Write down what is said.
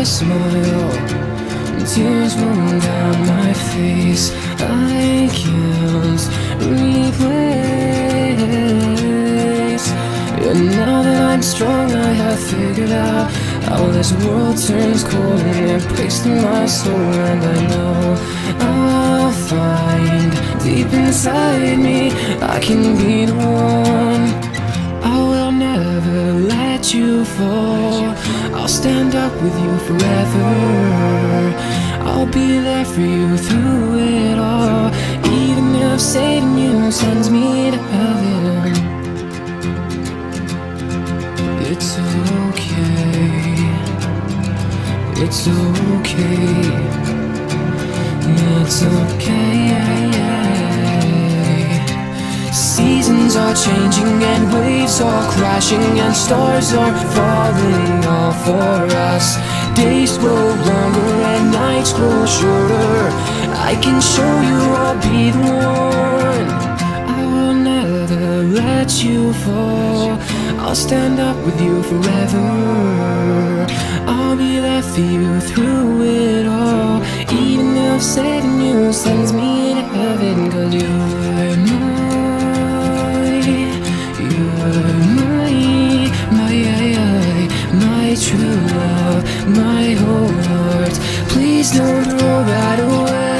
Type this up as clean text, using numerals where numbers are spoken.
smile, tears roll down my face. I can't replace. And now that I'm strong, I have figured out how this world turns cold and it breaks through my soul. And I know I'll find deep inside me I can be the one. I will never let you fall. I'll stand up with you forever. I'll be there for you through it all, even if saving you sends me to heaven. It's okay. It's okay. It's okay. Seasons are changing and waves are crashing and stars are falling all for us. Days grow longer and nights grow shorter. I can show you I'll be the one. I will never let you fall. I'll stand up with you forever. I'll be there for you through it all, even if saving you sends me to heaven. 'Cause you're my true love, my whole heart. Please don't throw that away.